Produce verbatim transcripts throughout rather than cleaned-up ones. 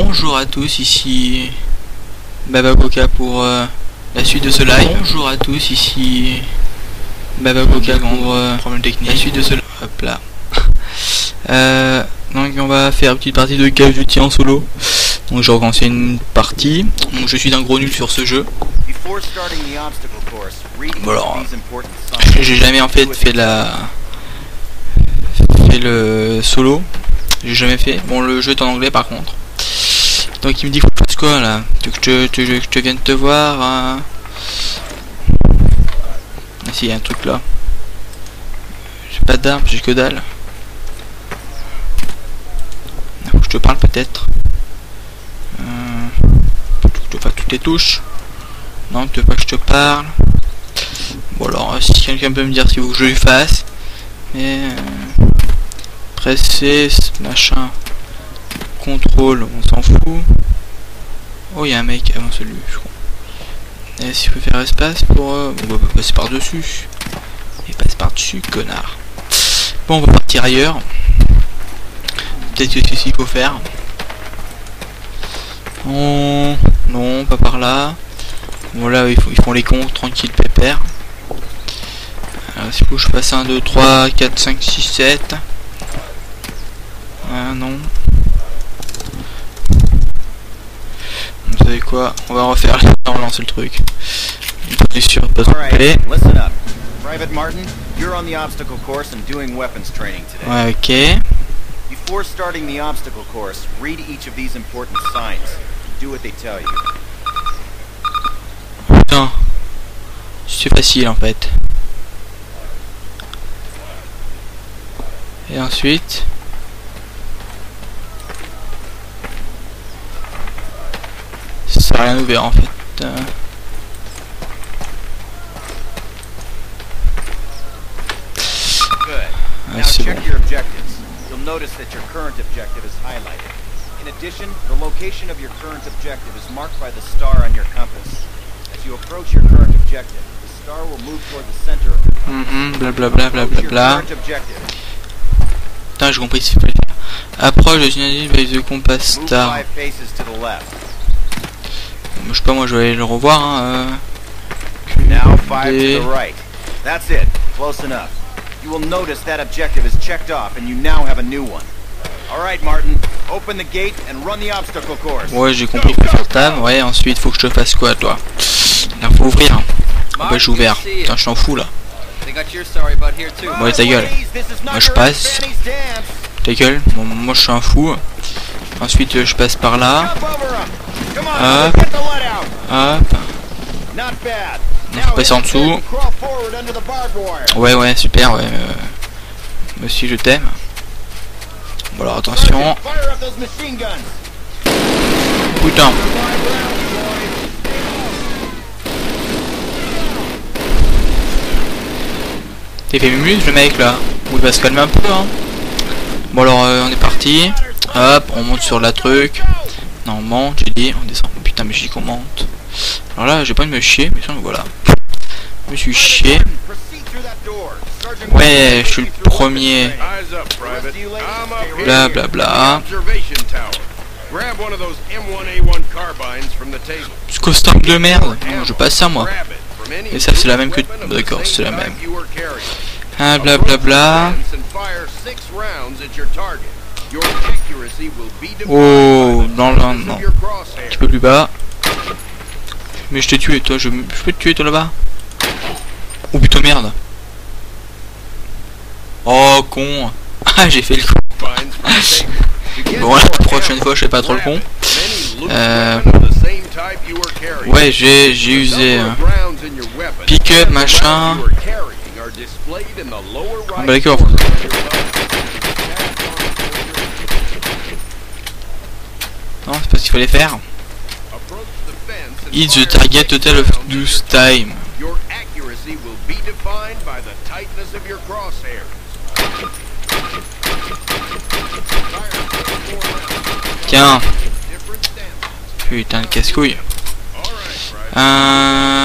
Bonjour à tous, ici Baba Coca pour euh, la suite de ce live. Bonjour à tous, ici Baba Coca pour euh, problème technique. La suite de ce live. Hop là. euh, donc on va faire une petite partie de Call of Duty en solo. Donc je recommence une partie. Donc je suis un gros nul sur ce jeu. Bon alors, j'ai jamais en fait fait la fait le solo. J'ai jamais fait. Bon, le jeu est en anglais par contre. Donc il me dit faut que je fasse quoi là? Tu veux que je te, te, que je te vienne te voir hein? Ah si, il y a un truc là. J'ai pas d'armes, j'ai que dalle. Faut que je te parle peut-être. Euh, faut que je te fasse toutes les touches. Non, tu veux pas que je te parle. Bon alors, si quelqu'un peut me dire ce qu'il faut que je lui fasse. Mais... Euh, presser, machin. Contrôle, on s'en fout. Oh, il y a un mec avant celui, je crois. Et s'il peut faire espace pour... Euh, bon, bah, passer par-dessus. Et passe par-dessus, connard. Bon, on va partir ailleurs. Peut-être que c'est ce qu'il faut faire. Oh, non, pas par là. Bon, là, ils font, ils font les cons, tranquille, pépère. Alors, s'il faut que je passe un, deux, trois, quatre, cinq, six, sept. Ah, non. Vous savez quoi? On va refaire, on va relancer le truc. On est sûr de pas se tromper. Ouais, ok. Before starting the obstacle course, read each of these important signs. Do what they tell you. Putain, c'est facile en fait. Et ensuite. Ça n'a rien ouvert en fait. Euh... Ouais, c'est bon. You'll notice that your current objective is highlighted. In addition, the location of your current objective is marked by the star on your compass. As you approach your current objective, the star will move toward the center of your compass. Mm-hmm, blablabla, blablabla. Putain, j'ai compris ce qu'il fallait faire. Approche de Synonyme by the Compass Star. Je sais pas, moi je vais aller le revoir. Hein, euh... Now five to the right. That's it. Close enough. You will notice that objective is checked off and you now have a new one. All right, Martin. Open the gate and run the obstacle course. Ouais, j'ai compris que faire table. Ouais, ensuite faut que je te fasse quoi, toi? Là, faut ouvrir. Ah bah, j'ai ouvert. Putain, je t'en fous là. Ouais, ta gueule. Moi je passe. Ta gueule. Bon, moi je suis un fou. Ensuite, je passe par là. Hop. Hop. On faut passer en dessous. Ouais, ouais, super, ouais. Euh... Monsieur, je t'aime. Bon, alors attention. Putain. T'es fait mumuse le mec là. Ou il va se calmer un peu, hein. Bon, alors euh, on est parti. Hop, on monte sur la truc. Non, on monte, j'ai dit, on descend. Putain, mais j'ai dit qu'on monte. Alors là, j'ai pas envie de me chier, mais sinon, voilà. Je me suis chié. Ouais, je suis le premier. Bla bla bla. Ce costume de merde. Non, je passe ça, moi. Et ça, c'est la même que... D'accord, c'est la même. Ah, bla bla bla. Oh, non, non, non. Un petit peu plus bas. Mais je t'ai tué, toi, je, je peux te tuer, toi, là-bas. Oh, putain, merde. Oh, con. Ah, j'ai fait le con. Bon, la prochaine fois, je fais pas trop le con. Euh... Ouais, j'ai j'ai usé... Euh... Pick-up, machin... Ah, bah d'accord. Non, c'est pas ce qu'il fallait faire. Hit the target total of use time. Tiens. Putain de casse-couille. Euh...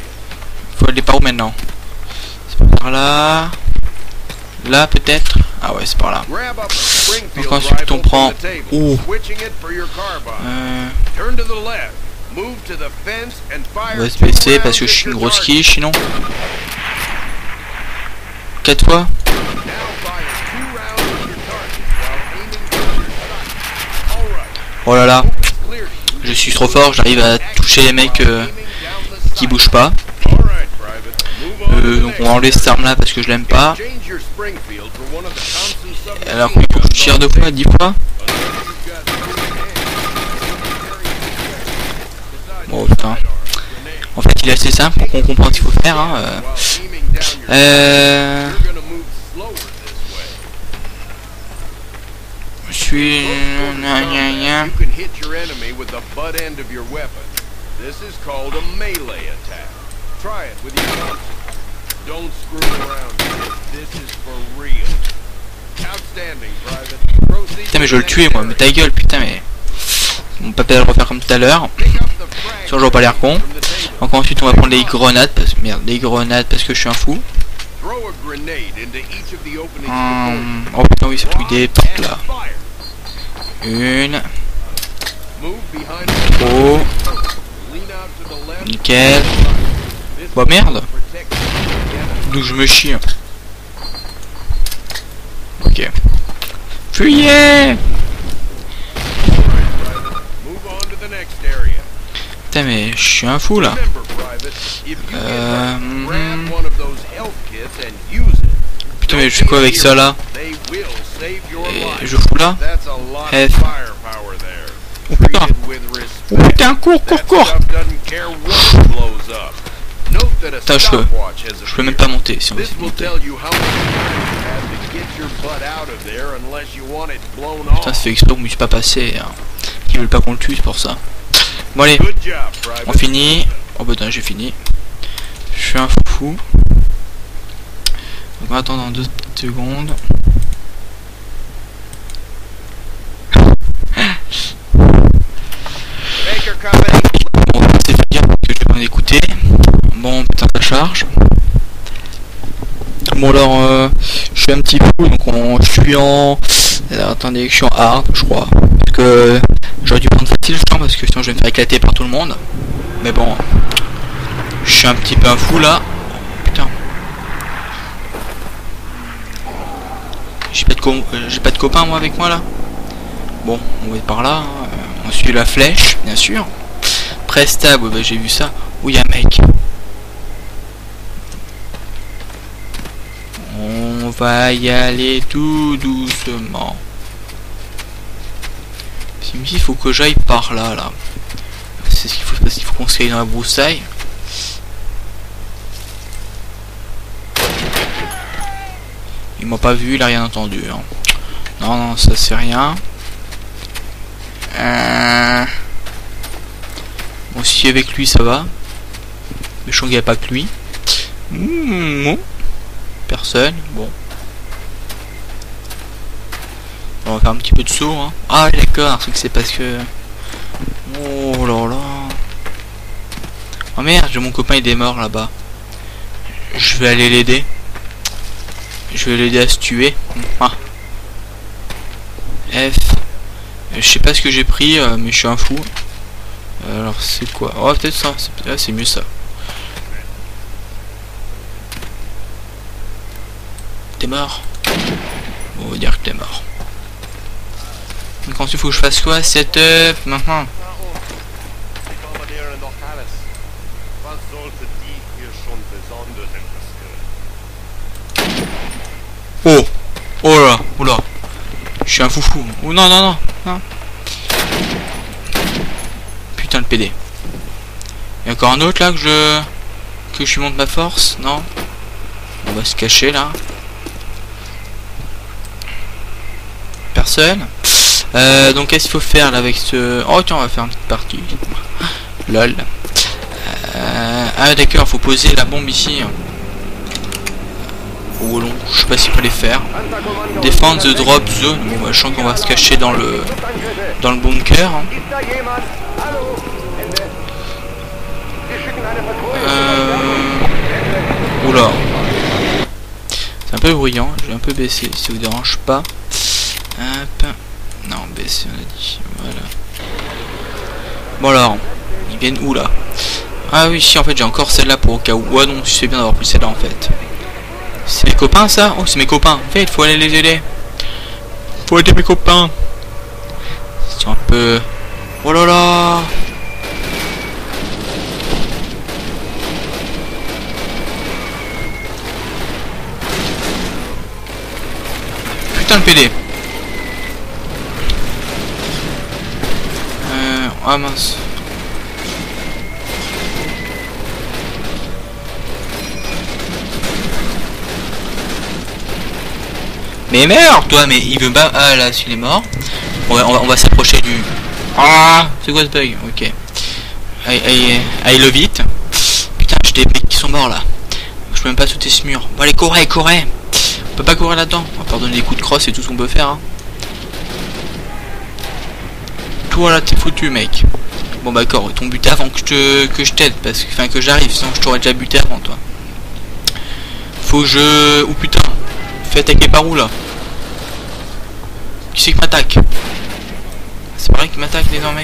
Faut aller par où maintenant? C'est pas par là. Là peut-être. Ah Ah ouais, c'est par là. Donc ensuite on prend... Oh euh... On va se baisser parce que je suis une grosse quiche sinon. quatre fois. Oh là là. Je suis trop fort, j'arrive à toucher les mecs euh, qui bougent pas. Euh, donc on va enlever cette arme là parce que je l'aime pas. Alors il faut que je tire deux fois, dix fois. Oh putain. En fait il est assez simple pour qu'on comprenne ce qu'il faut faire. Hein. Euh... Euh... Je suis... Gna, gna, gna. Putain mais je veux le tuer moi, mais ta gueule putain mais... On peut pas le refaire comme tout à l'heure. Sur je vois pas l'air con. Donc ensuite on va prendre les grenades parce que merde, les grenades parce que je suis un fou. Hum, oh putain oui c'est plus des portes là. Une. Oh. Nickel. Bah merde. D'où je me chie. Ok. Fuyez. Putain mais je suis un fou là. Euh... Putain mais je fais quoi avec ça là? Et je fous là. F. Oh putain. Oh putain cours cours cours. Putain je peux. Je peux même pas monter si on veut monter. Putain ça fait exprès qu'on ne puisse pas passer. Hein. Ils veulent pas qu'on le tue c'est pour ça. Bon allez, on finit. Oh putain j'ai fini. Je suis un fou. On va attendre deux petites secondes. Bon c'est bien parce que je vais pas m'écouter. Bon putain ça charge. Bon alors euh, je suis un petit fou donc on, je suis en... Alors, attendez je suis en hard je crois. Parce que j'aurais dû prendre facile je pense parce que sinon je vais me faire éclater par tout le monde. Mais bon. Je suis un petit peu un fou là. Putain. J'ai pas de co euh, j'ai pas de copain moi avec moi là. Bon, on va être par là. Hein. Euh, on suit la flèche, bien sûr. Prestab, ouais, bah, j'ai vu ça. Où il y a un mec. On va y aller tout doucement. Il faut que j'aille par là là. C'est ce qu'il faut parce qu'il faut qu'on se caille dans la broussaille. Il m'a pas vu, il a rien entendu. Hein. Non, non, ça c'est rien. Euh... Bon, si avec lui ça va. Mais je sens qu'il n'y a pas que lui. Mmh, personne. Bon. On va faire un petit peu de saut. Hein. Ah, d'accord, c'est que c'est parce que. Oh là là. Oh merde, j'ai mon copain il est mort là-bas. Je vais aller l'aider. Je vais l'aider à se tuer. Ah. F. Je sais pas ce que j'ai pris, euh, mais je suis un fou. Euh, alors c'est quoi? Oh peut-être ça. C'est ah, mieux ça. T'es mort. Bon, on va dire que t'es mort. Donc ensuite il faut que je fasse quoi? Setup maintenant. Oh. Oh là. Oh là. Je suis un foufou. Oh non non non. non. Putain le P D. Il y a encore un autre là que je que je lui montre ma force. Non. On va se cacher là. Personne. Euh, donc qu'est-ce qu'il faut faire là avec ce... Oh tiens on va faire une petite partie. Lol. Euh... Ah d'accord, faut poser la bombe ici. Oh long, je sais pas s'il peut les faire. Defend the drop zone. Bon bah, je sens qu'on va se cacher dans le dans le bunker. Hein. Euh... Oula. C'est un peu bruyant, j'ai un peu baissé, si ça vous dérange pas. Hop. Non, baisser, on a dit. Voilà. Bon alors, ils viennent où là? Ah oui, si en fait j'ai encore celle-là pour au cas où. Ouais non, je sais bien d'avoir pris celle-là en fait. C'est mes copains ça? Oh, c'est mes copains. En fait, il faut aller les aider. Faut aider mes copains. C'est un peu... Oh là là. Putain le P D. Euh... Ah mince. Mais meurs toi, mais il veut pas... Ah là, s'il est mort. On va, on va, on va s'approcher du... Ah, c'est quoi ce bug? Ok. I, I, I love it. Putain, j'ai des mecs qui sont morts là. Je peux même pas sauter ce mur. Bon allez, courez, courez. On peut pas courir là-dedans. On va pardonner les coups de crosse et tout ce qu'on peut faire. Hein. Toi là, t'es foutu mec. Bon bah d'accord, ton buté avant que je te que je t'aide, parce que enfin que j'arrive, sinon je t'aurais déjà buté avant toi. Faut que je... Oh putain. Fais attaquer par où là? Qui c'est qui m'attaque? C'est pas vrai qu'il m'attaque les deux mecs.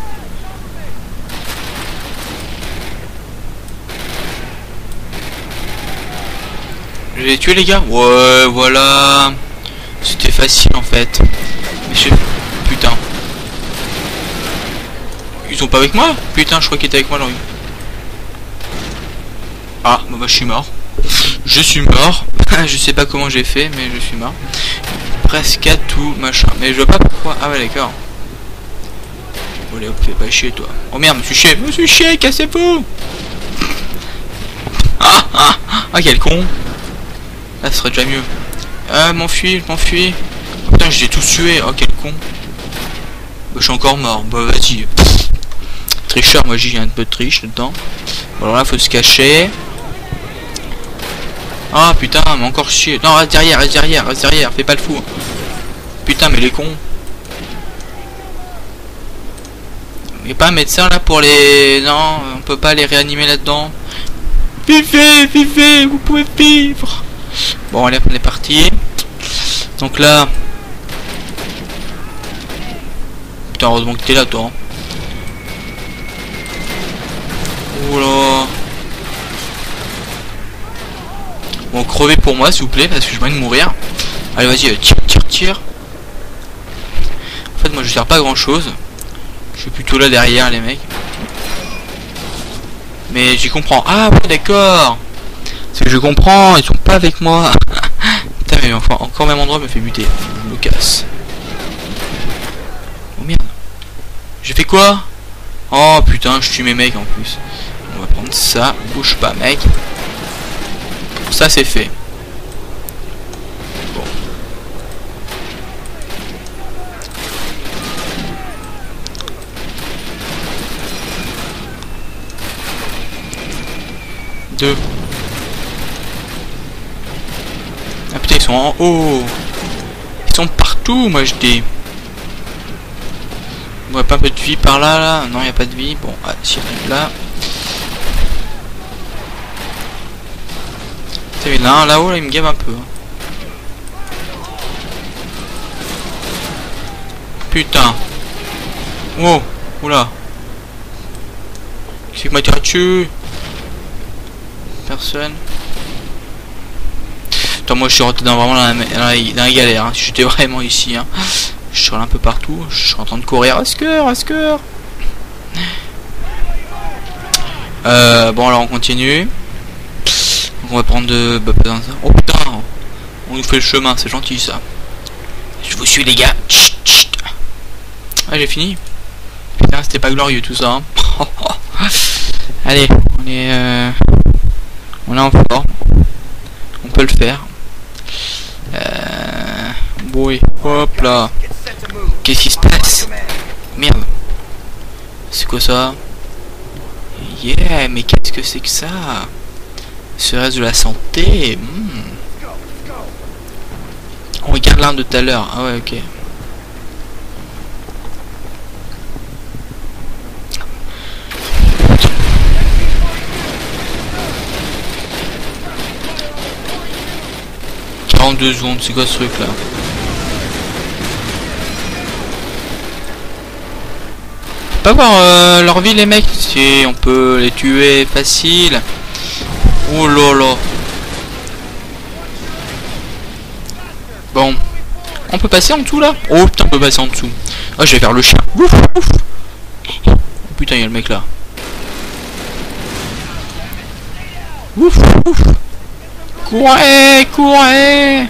Je vais les tuer les gars. Ouais voilà. C'était facile en fait. Mais je... Putain. Ils sont pas avec moi? Putain, je crois qu'ils étaient avec moi là. Ah bah, bah je suis mort. Je suis mort. Je sais pas comment j'ai fait, mais je suis mort. Presque à tout machin. Mais je vois pas pourquoi. Ah ouais d'accord. Bon allez hop, fais pas chier toi. Oh merde, je me suis chié. Je me suis chié, cassez-vous. Ah ah ah quel con. Là ce serait déjà mieux. Ah m'enfuis, je m'enfuis. Oh, putain j'ai tous tué. Oh quel con. Bah, je suis encore mort. Bah vas-y. Tricheur, moi j'ai un peu de triche dedans. Bon alors là faut se cacher. Ah putain, mais encore chier. Non, reste derrière, reste derrière, reste derrière, fais pas le fou. Putain, mais les cons. Il n'y a pas un médecin là pour les... Non, on peut pas les réanimer là-dedans. Vivez, vivez, vous pouvez vivre. Bon, allez, on est parti. Donc là... Putain, heureusement que t'es là, toi. Oh là. Bon, crevez pour moi, s'il vous plaît, parce que je viens de mourir. Allez, vas-y, tire, tire, tire. En fait, moi, je sers pas grand-chose. Je suis plutôt là derrière, les mecs. Mais j'y comprends. Ah, ouais, d'accord. C'est que je comprends, ils sont pas avec moi. Putain, mais enfin, encore même endroit me fait buter. Je me casse. Oh merde. J'ai fait quoi? Oh putain, je tue mes mecs en plus. On va prendre ça. Bouge pas, mec. Ça c'est fait. Bon. Deux. Ah putain ils sont en haut. Ils sont partout moi je dis. On voit pas un peu de vie par là là. Non il n'y a pas de vie. Bon ah si arrive là. Là, là-haut, là, il me gave un peu. Putain. Oh, oula. Qui c'est que m'a tiré dessus? Personne. Attends, moi je suis rentré dans vraiment dans la, dans la, dans la galère. Hein. Si j'étais vraiment ici, hein. Je suis un peu partout. Je suis en train de courir. À ce cœur, à ce cœur. Euh, bon, alors on continue. On va prendre de... Bah, pas dans ça. Oh putain. On nous fait le chemin, c'est gentil ça. Je vous suis les gars. Chut, chut. Ah j'ai fini. Putain c'était pas glorieux tout ça. Hein. Allez, on est... Euh... On est en forme. On peut le faire. Euh... Bon oui. Hop là. Qu'est-ce qui se passe? Merde. C'est quoi ça? Yeah, mais qu'est-ce que c'est que ça? Serait-ce de la santé? hmm. On regarde l'arme de tout à l'heure. Ah ouais, ok. en deux secondes, c'est quoi ce truc là? Pas voir euh, leur vie les mecs. Si on peut les tuer facile. Oh là là. Bon. On peut passer en dessous là? Oh putain, on peut passer en dessous. Oh, je vais faire le chien. Ouf, ouf. Oh putain, il y a le mec là. Ouf, ouf. Courez, courez.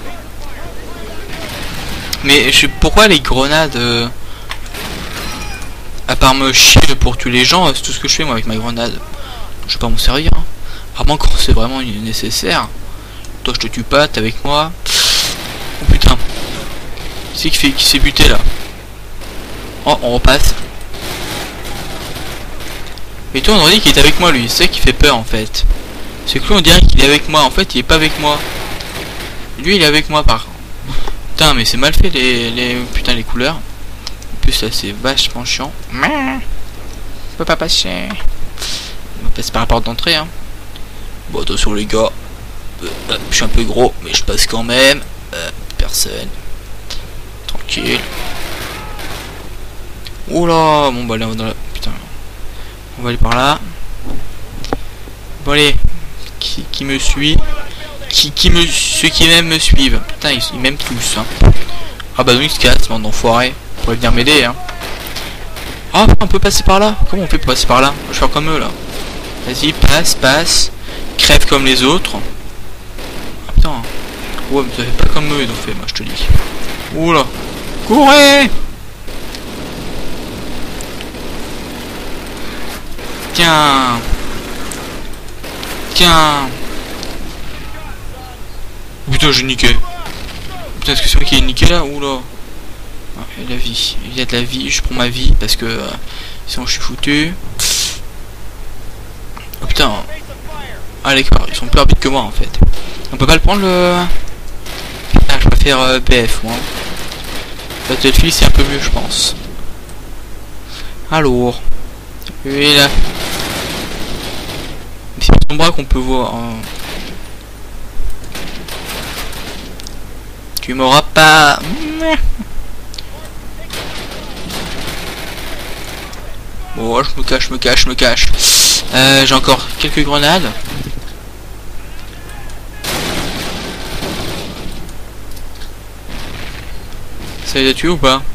Mais je sais pourquoi les grenades... Euh... À part me chier pour tuer les gens, c'est tout ce que je fais moi avec ma grenade. Je vais pas m'en servir. Hein. À moins quand c'est vraiment nécessaire. Toi je te tue pas, t'es avec moi. Oh putain. Qui c'est qui fait qui s'est buté là? Oh, on repasse. Et toi on dirait qu'il est avec moi lui, c'est ça qui fait peur en fait. C'est que lui on dirait qu'il est avec moi, en fait il est pas avec moi. Lui il est avec moi par contre. Putain mais c'est mal fait les, les putain les couleurs. Plus là c'est vachement chiant. Je peux pas passer. On va passer par la porte d'entrée hein. Bon attention les gars. Euh, euh, je suis un peu gros mais je passe quand même. Euh, personne. Tranquille. Oula. Bon bah là on va la... Putain. On va aller par là. Bon allez. Qui, qui me suit? Qui, qui me... Ceux qui m'aiment me suivent. Putain ils, ils m'aiment tous hein. Ah bah donc ils se cassent bande d'enfoirés. Vous pourrez venir m'aider hein. Ah on peut passer par là. Comment on fait pour passer par là? Je vais faire comme eux là. Vas-y passe passe. Crève comme les autres. Ah putain. Ouais mais ça fait pas comme eux ils ont fait moi je te dis. Oula. Courez. Tiens. Tiens. Oh, putain j'ai niqué. Putain est-ce que c'est moi qui ai niqué là? Oula. Ah, il y a de la vie, il y a de la vie, je prends ma vie parce que euh, sinon je suis foutu. Oh putain. Ah d'accord, ils sont plus rapides que moi en fait. On peut pas le prendre le... Ah, je préfère euh, B F moi. Battlefield c'est un peu mieux je pense. Alors. Oui là. C'est ton bras qu'on peut voir. Hein. Tu m'auras pas. Bon, je me cache, je me cache, je me cache. Euh, j'ai encore quelques grenades. Ça les a tués ou pas?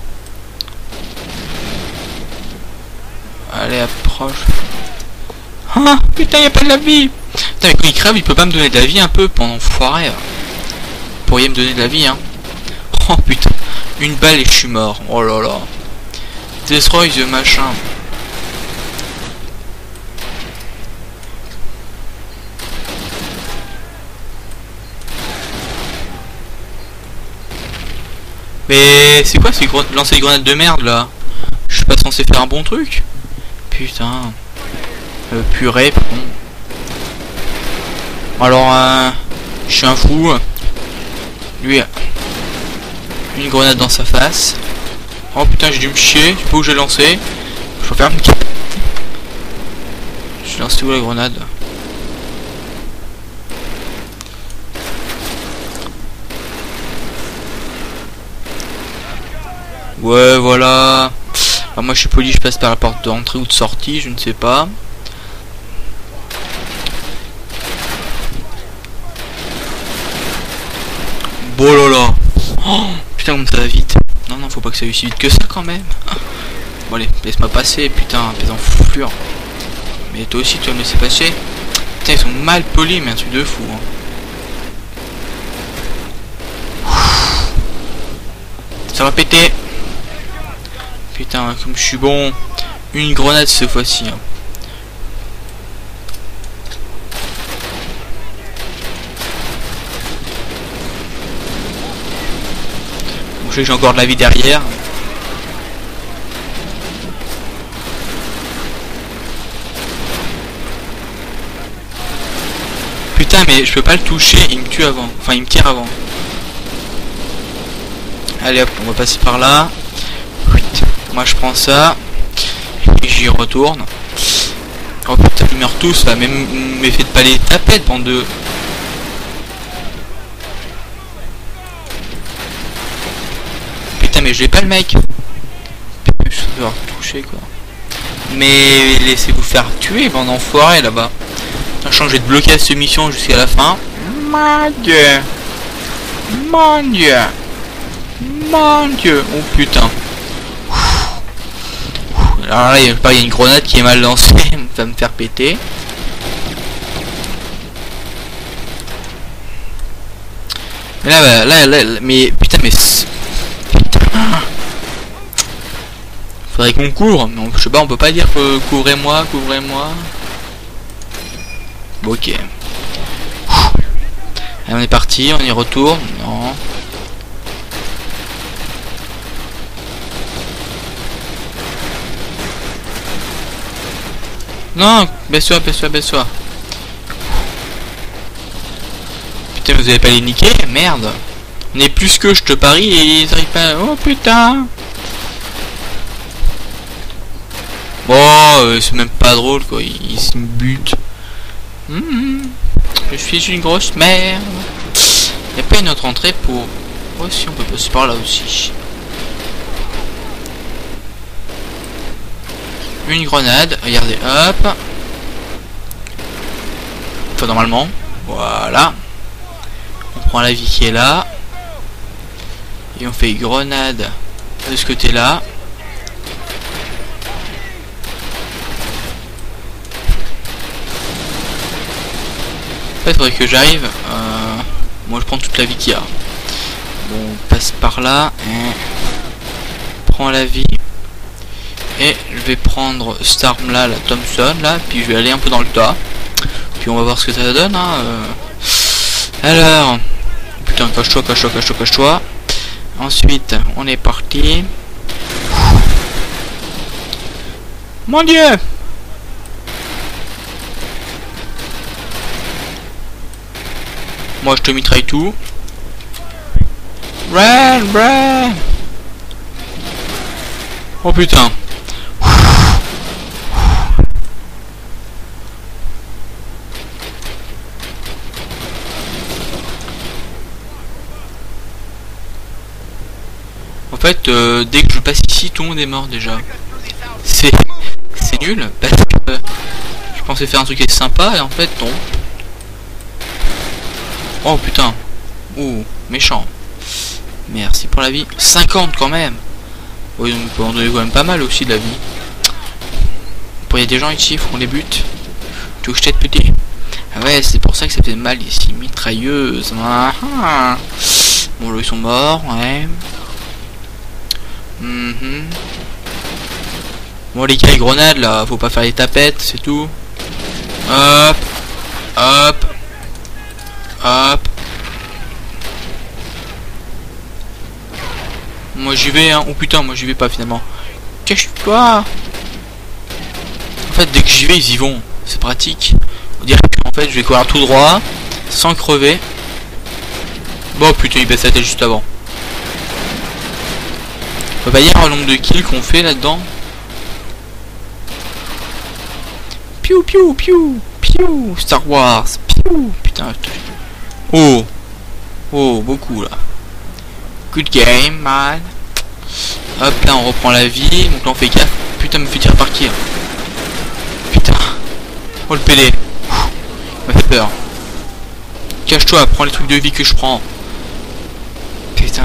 Allez, approche. Ah, putain, y a pas de la vie. Putain, mais quand il crève, il peut pas me donner de la vie un peu pendant foiré. Vous pourriez me donner de la vie, hein. Oh putain, une balle et je suis mort. Oh là là. Destroy the machin. Mais c'est quoi ces lancer des grenades de merde là? Je suis pas censé faire un bon truc? Putain. Euh, purée, bon. Alors, euh, je suis un fou. Lui, une grenade dans sa face. Oh putain, j'ai dû me chier. Je sais pas où j'ai lancé. Je vais faire une... J'ai lancé où la grenade? Ouais, voilà. Alors moi je suis poli, je passe par la porte d'entrée ou de sortie, je ne sais pas. Bon là là. Oh, putain comme ça va vite. Non non, faut pas que ça aille aussi vite que ça quand même. Bon allez, laisse-moi passer, putain, pèse en fouflure. Mais toi aussi tu vas me laisser passer. Putain, ils sont mal polis, mais un truc de fou. Hein. Ça va péter. Putain, comme je suis bon. Une grenade cette fois-ci. Hein. Bon, je sais que j'ai encore de la vie derrière. Putain, mais je peux pas le toucher. Il me tue avant. Enfin, il me tire avant. Allez hop, on va passer par là. Moi je prends ça et j'y retourne. Oh putain, ils meurent tous là, mais, mais faites pas les tapettes bande de... mais j'ai pas le mec. Je vais devoir toucher quoi. Mais laissez-vous faire tuer, bande d'enfoirés là-bas. Sachant que je vais te bloquer à cette mission jusqu'à la fin. Mon dieu. Mon dieu. Mon dieu. Oh putain. Alors là, il y a une grenade qui est mal lancée. Ça va me faire péter. Mais là, bah, là, là, là, mais putain, mais putain. Faudrait qu'on couvre. Mais on, je sais pas, on peut pas dire que couvrez-moi, couvrez-moi. Bon, ok. Allez, on est parti, on y retourne. Non. Non, baisse-toi, baisse-toi, baisse-toi. Putain, vous avez pas les niquer? Merde. On est plus que je te parie et ils arrivent pas. Oh putain. Bon, euh, c'est même pas drôle quoi, ils, ils se butent. Mmh, je suis une grosse merde. Y'a pas une autre entrée pour... Oh si, on peut passer par là aussi. Une grenade, regardez, hop. Enfin normalement, voilà. On prend la vie qui est là. Et on fait grenade de ce côté là. En fait, il faudrait que j'arrive. Euh, moi, je prends toute la vie qu'il y a. Bon, on passe par là. Et prends la vie. Et je vais prendre cette arme là, la Thompson là. Puis je vais aller un peu dans le tas. Puis on va voir ce que ça donne. Hein. Euh... Alors. Putain, cache-toi, cache-toi, cache-toi, cache-toi. Ensuite, on est parti. Mon dieu! Moi je te mitraille tout. Ren, Ren. Oh putain. En fait, euh, dès que je passe ici, tout le monde est mort déjà. C'est c'est nul parce que je pensais faire un truc assez sympa et en fait non. Oh putain. Ouh, méchant. Merci pour la vie. cinquante quand même. Oui, donc on peut en donner quand même pas mal aussi de la vie. Pour il y a des gens ici, il faut qu'on les bute. Tu veux que je t'aide petit? Ah ouais, c'est pour ça que ça fait mal ici. Mitrailleuse. Ah, ah. Bon là ils sont morts, ouais. Mm-hmm. Bon les gars, les grenades là, faut pas faire les tapettes, c'est tout. Hop. Hop. Hop. Moi j'y vais hein. Oh putain, moi j'y vais pas finalement. Cache-toi. En fait dès que j'y vais ils y vont. C'est pratique. On dirait qu'en fait je vais courir tout droit sans crever. Bon putain, il baisse la tête juste avant. On peut pas dire le nombre de kills qu'on fait là-dedans. Piou piou piou piou. Star Wars. Piou. Putain. Oh. Oh, beaucoup là. Good game, man. Hop, là on reprend la vie. Donc là on fait gaffe. Putain, me fait tirer par qui hein. Putain. Oh le P D. M'a fait peur. Cache-toi, prends les trucs de vie que je prends. Putain.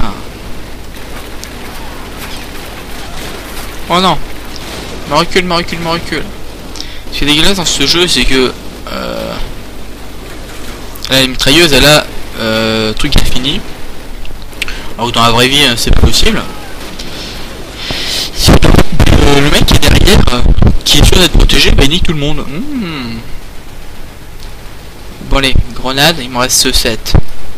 Oh non. Me recule, me recule, me recule. Ce qui est dégueulasse dans ce jeu, c'est que euh, là, la mitrailleuse, elle a euh, truc infini. Alors que dans la vraie vie, c'est pas possible. Euh, le mec qui est derrière, euh, qui est sûr d'être protégé, bah il nique tout le monde. Mmh. Bon allez, grenade, il me reste sept.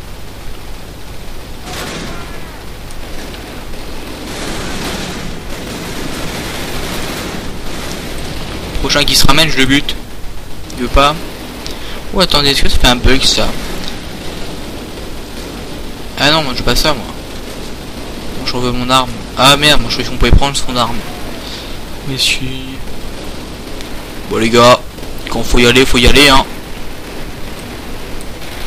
Prochain qui se ramène, je le bute. Il veut pas. Oh attendez, est-ce que ça fait un bug ça? Ah non, moi je veux pas ça moi. Moi je veux mon arme. Ah merde, moi je croyais qu'on pouvait prendre son arme. Mais si. Bon les gars, quand faut y aller, faut y aller hein.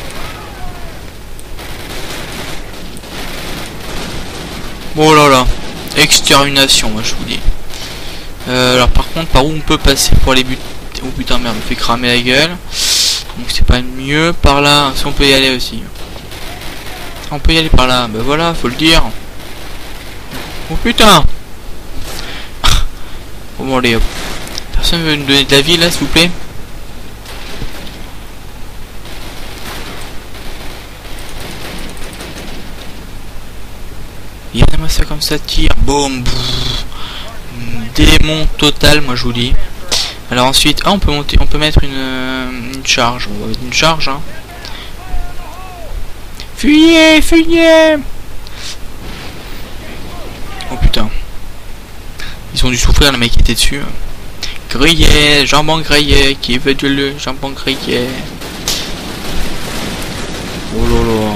Oh là là. extermination, moi je vous dis. Euh, alors par contre, par où on peut passer pour les buts? Oh putain, merde, on fait cramer la gueule. Donc c'est pas mieux par là. Si on peut y aller aussi. On peut y aller par là. Ben voilà, faut le dire. Oh putain. Bon allez, hop. Personne veut nous donner de la vie là, s'il vous plaît? Regardez-moi ça comme ça tire. Boum. Démon total, moi je vous dis. Alors ensuite, ah on peut monter, on peut mettre une, euh, une charge. On va mettre une charge. Hein. Fuyez, fuyez. Oh putain. Ils ont dû souffrir, le mec qui était dessus. Grillé, jambon grillé, qui veut du le jambon grillé. Oh lolo.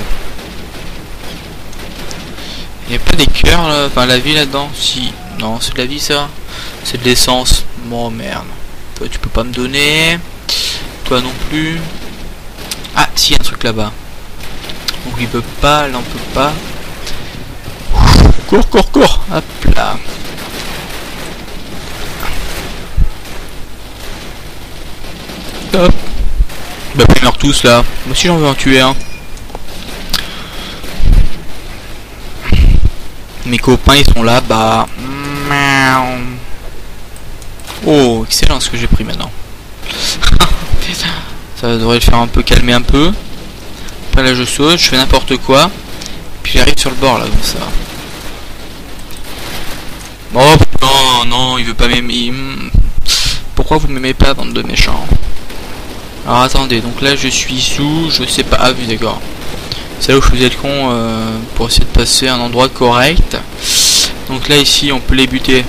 Il n'y a pas des cœurs là, enfin la vie là-dedans. Si, non, c'est de la vie ça. C'est de l'essence. Bon merde. Toi tu peux pas me donner. Toi non plus. Ah si, y a un truc là-bas. Donc il peut pas, là on peut pas. Cours, cours, cours. Hop là. Hop. Bah ils meurent tous là. Moi aussi j'en veux en tuer un. Hein. Mes copains ils sont là bas. Oh excellent ce que j'ai pris maintenant. Ça devrait le faire un peu calmer un peu. Après là je saute, je fais n'importe quoi. Puis j'arrive sur le bord là comme ça. Oh non non il veut pas m'aimer. Pourquoi vous m'aimez pas bande de méchants? Alors attendez, donc là je suis sous, je sais pas, ah oui d'accord. C'est là où je faisais le con euh, pour essayer de passer à un endroit correct. Donc là ici on peut les buter.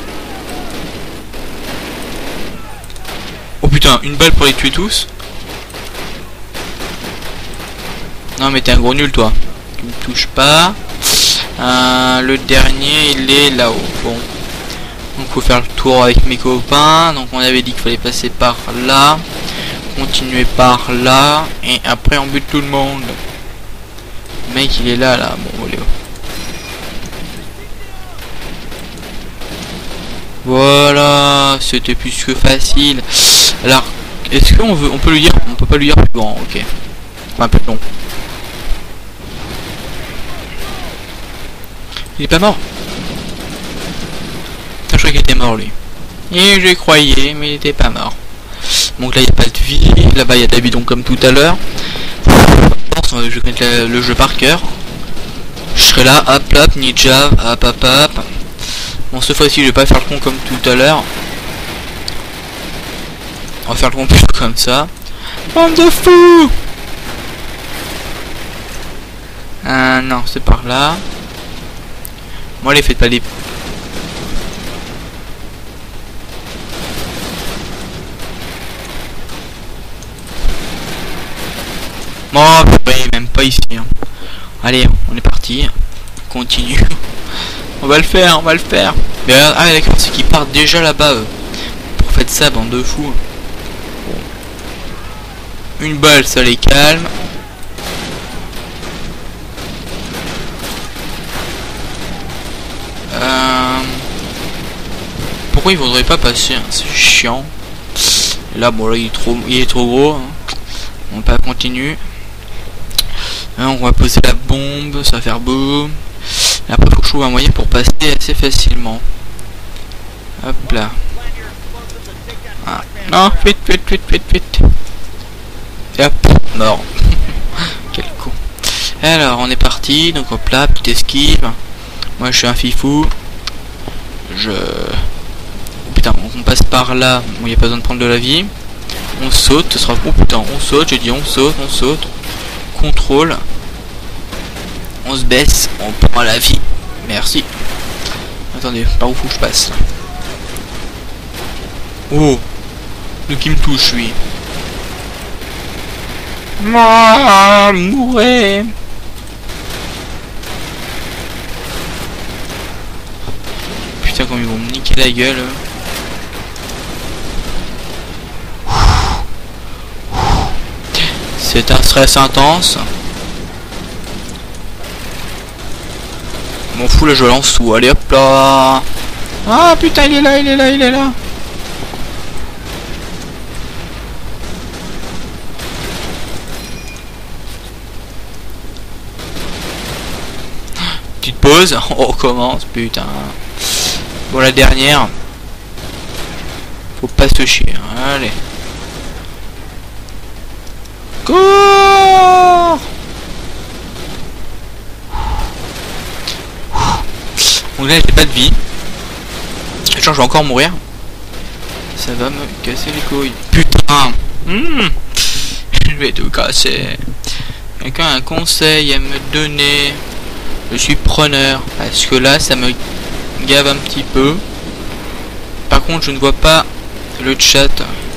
Oh putain, une balle pour les tuer tous. Non mais t'es un gros nul toi. Tu me touches pas. Euh, le dernier il est là-haut. Bon. Donc faut faire le tour avec mes copains. Donc on avait dit qu'il fallait passer par là. Continuer par là. Et après on bute tout le monde. Le mec il est là là. Bon allez. Voilà. C'était plus que facile. Alors est-ce qu'on veut. On peut lui dire. On peut pas lui dire plus grand. Ok. Enfin un peu long. Il est pas mort. Je croyais qu'il était mort lui. Et je croyais, mais il était pas mort. Donc là il n'y a pas de vie. Là-bas il y a des bidons comme tout à l'heure. Je connais le jeu par cœur. Je serai là, hop hop, ninja, hop hop hop. Bon cette fois-ci je vais pas faire le con comme tout à l'heure. On va faire le con plus comme ça. Bande de fous. Euh, non, c'est par là. Moi les faites pas les... Oh oui, même pas ici hein. Allez on est parti. Continue. On va le faire, on va le faire. Mais ah d'accord, c'est qu'ils partent déjà là-bas eux. Pour faire ça bande de fous. Bon. Une balle ça les calme. Euh... Pourquoi il voudrait pas passer hein? C'est chiant. Et là bon là il est trop, il est trop gros hein. On va pas continuer. Hein, on va poser la bombe, ça va faire boum. Et après faut que je trouve un moyen pour passer assez facilement. Hop là. Ah. Non, vite, vite, vite, vite, vite. Et hop, mort. Quel con. Alors on est parti, donc hop là, petite esquive. Moi je suis un fifou. Je... Putain, on passe par là. Bon, il n'y a pas besoin de prendre de la vie. On saute, ce sera... Oh putain, on saute, j'ai dit on saute, on saute. Contrôle. On se baisse, on prend la vie. Merci. Attendez, par où faut que je passe? Oh, le qui me touche lui. Ah, mourrez. Putain comme ils vont me niquer la gueule. C'est un stress intense. M'en fous là, je lance tout. Allez hop là. Ah putain, il est là, il est là, il est là. Petite pause, on recommence, putain. Bon, la dernière. Faut pas se chier, allez. Cours. Donc là j'ai pas de vie. Genre je vais encore mourir. Ça va me casser les couilles. Putain. Mmh. Je vais tout casser. Quelqu'un a un conseil à me donner? Je suis preneur. Parce que là ça me gave un petit peu. Par contre je ne vois pas le chat.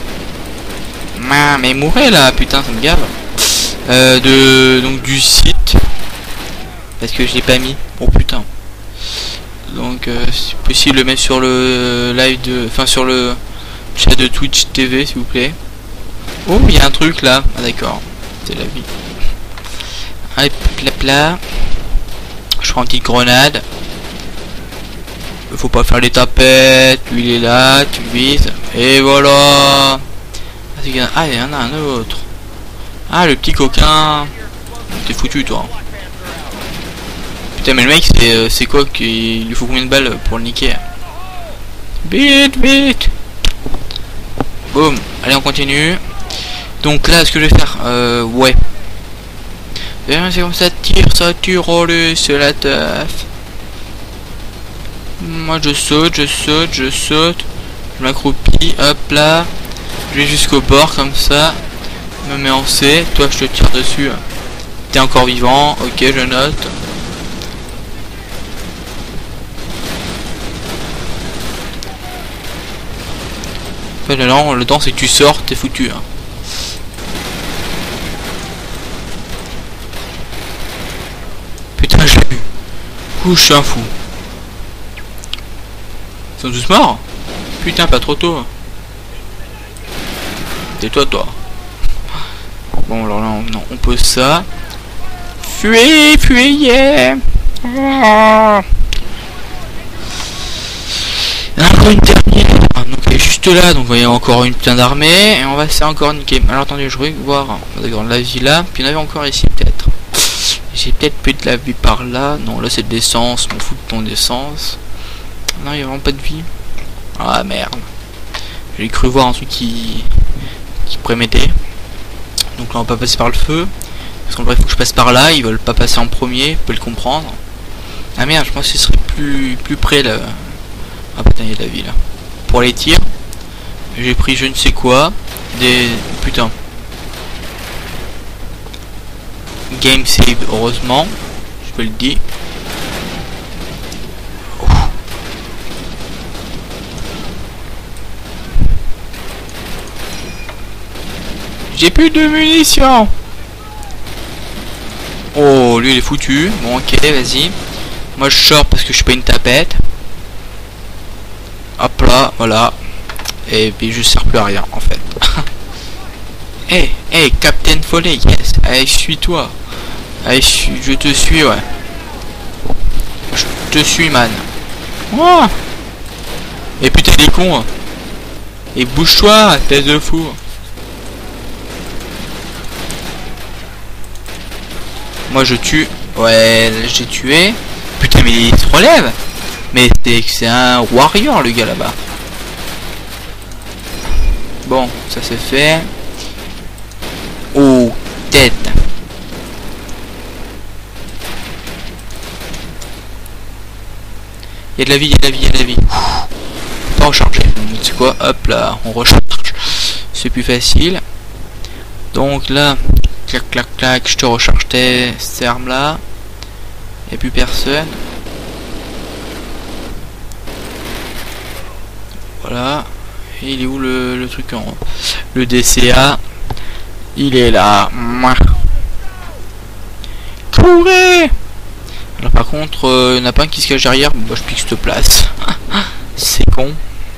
Mais mourrez là, putain ça me gave. Euh, de donc du site. Parce que je l'ai pas mis. Oh putain. Donc euh, c'est possible de le mettre sur le live de. Enfin sur le chat de Twitch T V s'il vous plaît. Oh il y a un truc là. Ah d'accord. C'est la vie. Allez plat plat. Je prends une petite grenade. Faut pas faire les tapettes. Lui il est là, tu le vises. Et voilà. Ah il y en a un autre. Ah le petit coquin. T'es foutu toi. Putain mais le mec c'est c'est quoi qu'il lui faut combien de balles pour le niquer? Vite vite. Boum. Allez on continue. Donc là ce que je vais faire euh, ouais. C'est comme ça tire, ça tire, roule, c'est la teuf. Moi je saute, je saute, je saute. Je m'accroupis, hop là. Je vais jusqu'au bord comme ça. Je me mets en C. Toi je te tire dessus. T'es encore vivant, ok je note. En fait non, le temps c'est que tu sors, t'es foutu hein. Putain je l'ai eu. Ouh je suis un fou. Ils sont tous morts. Putain pas trop tôt. Tais-toi toi. Bon alors là on, non, on pose ça. Fuyez, fuyez. Ah. Encore une dernière. Donc elle est juste là, donc il y a encore une putain d'armée. Et on va se faire encore niquer. Alors attendez, je vais voir. D'accord, la vie là. Puis il y en avait encore ici peut-être. J'ai peut-être plus de la vie par là. Non là c'est de l'essence, m'en fous de ton essence. Non il y a vraiment pas de vie. Ah merde. J'ai cru voir un truc qui qui pourrait m'aider. Donc là on va pas passer par le feu. Parce qu'en vrai il faut que je passe par là. Ils veulent pas passer en premier, vous pouvez le comprendre. Ah merde, je pense que ce serait plus plus près là. Ah putain il y a de la vie là. Pour les tirs, j'ai pris je ne sais quoi. Des. Putain. Game save heureusement. Je peux le dire. J'ai plus de munitions. Oh, lui il est foutu. Bon, ok, vas-y. Moi je sors parce que je suis pas une tapette. Hop là, voilà. Et puis je sers plus à rien en fait. Eh, hey, hey, Captain Follet, yes. Allez, suis-toi. Allez, je te suis, ouais. Je te suis, man. Oh. Et putain, il est con. Et bouge-toi, tête de fou. Moi je tue. Ouais, j'ai tué. Putain mais il se relève. Mais c'est un warrior le gars là-bas. Bon, ça c'est fait. Oh, tête. Il y a de la vie, il y a de la vie, il y a de la vie. Pas recharger. C'est quoi? Hop là, on recharge. C'est plus facile. Donc là. Clac clac clac, je te recharge tes ces armes là. Et plus personne. Voilà. Et il est où le, le truc en le D C A? Il est là. Courez. Alors par contre, il euh, n'y en a pas un qui se cache derrière. Bon, bah, je pique cette place. C'est con.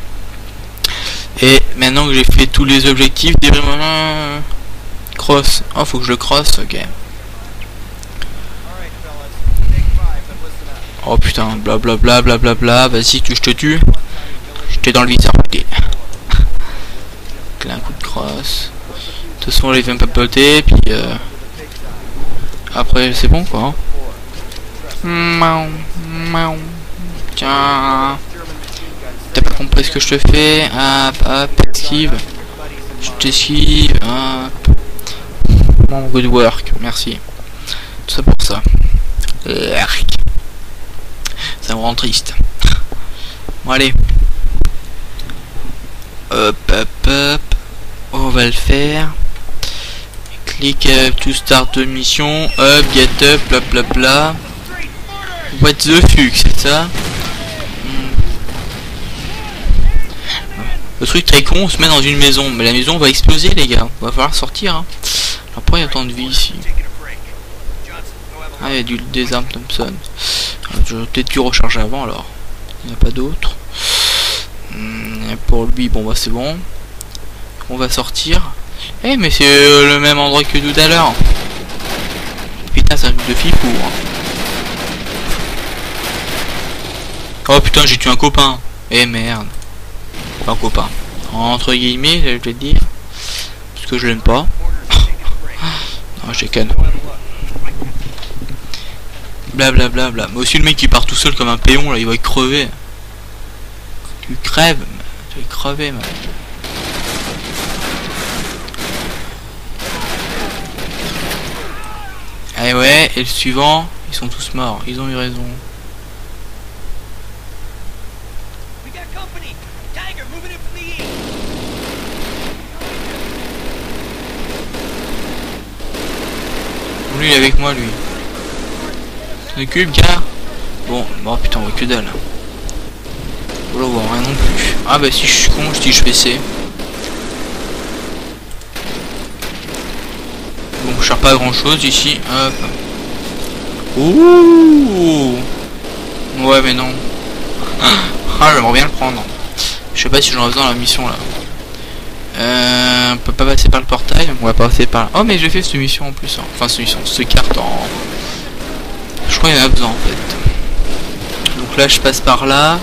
Et maintenant que j'ai fait tous les objectifs, des cross. Oh, faut que je le cross, ok. Oh putain, blablabla, blablabla, vas-y, tu je te tue. J'étais dans le viseur, putain. Un coup de crosse. De toute façon, les vient papoter, puis euh... après, c'est bon quoi. Hein. Tiens. T'as pas compris ce que je te fais? Hop, hop, esquive. Je t'esquive. Hop. Bon, good work, merci. Tout ça pour ça. L'arc. Ça me rend triste. Bon, allez. Hop, hop, hop. On va le faire. Clique euh, to start de mission. Up, get up, bla bla bla. What the fuck, c'est ça? Le truc très con, on se met dans une maison, mais la maison va exploser les gars, va falloir sortir. Hein. Alors pourquoi il y a tant de vie ici? Ah, il y a du désarme Thompson. Je vais peut-être dû recharger avant alors. Il n'y en a pas d'autres. Hum, pour lui, bon bah c'est bon. On va sortir. Eh mais c'est euh, le même endroit que tout à l'heure. Putain, c'est un truc de fifou. Hein. Oh putain, j'ai tué un copain. Eh merde. Pas un copain. Entre guillemets, je vais te dire. Parce que je l'aime pas. Non, j'ai canne. Blablabla. Bla, bla. Mais aussi le mec qui part tout seul comme un péon là, il va crever. Tu crèves. Tu vas crever, man. Eh ouais, et le suivant, ils sont tous morts. Ils ont eu raison. Lui il est avec moi lui. T'en occupes gars. Bon, bon putain on voit que dalle. Oh là on voit rien non plus. Ah bah si je suis con, je dis je fais C. Bon je cherche pas grand chose ici. Hop. Ouh. Ouais mais non. Ah j'aimerais bien le prendre. Je sais pas si j'en ai besoin dans la mission là. Euh, on peut pas passer par le portail, on va passer par... Oh mais j'ai fait cette mission en plus, hein. Enfin cette mission, cette carte en... Je crois qu'il y en a besoin en fait. Donc là je passe par là.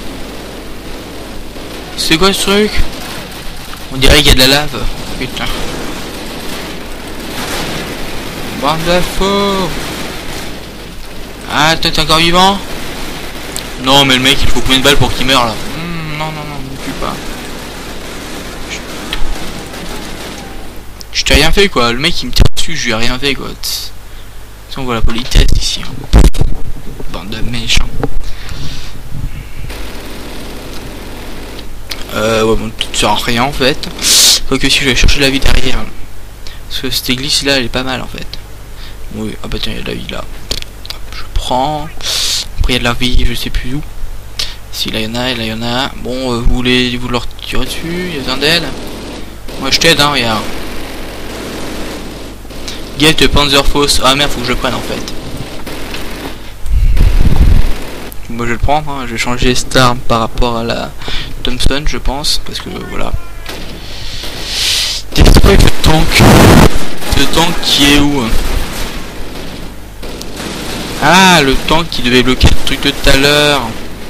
C'est quoi ce truc? On dirait qu'il y a de la lave. Putain. Bande de faux. Ah t'es encore vivant? Non mais le mec il faut combien de balles pour qu'il meure là? Mmh, non non non, ne tue pas. Je t'ai rien fait quoi, le mec il me tire dessus, je lui ai rien fait quoi. Si on voit la politesse ici. Hein. Bande de méchants. Euh ouais bon tu sers à rien en fait. Quoique si je vais chercher la vie derrière. Parce que cette église là elle est pas mal en fait. Oui, ah bah tiens il y a de la vie là. Je prends. Après il y a de la vie je sais plus où. Si là il y en a, et là il y en a. Bon euh, vous voulez vous leur tirer dessus, il y a besoin d'aide. Moi je t'aide hein regarde. Get Panzerfaust. Ah merde, faut que je le prenne en fait. Moi je vais le prendre, hein. Je vais changer cette arme par rapport à la Thompson, je pense, parce que voilà. Qu'est-ce que c'est le tank? Le tank qui est où? Ah, le tank qui devait bloquer le truc de tout à l'heure.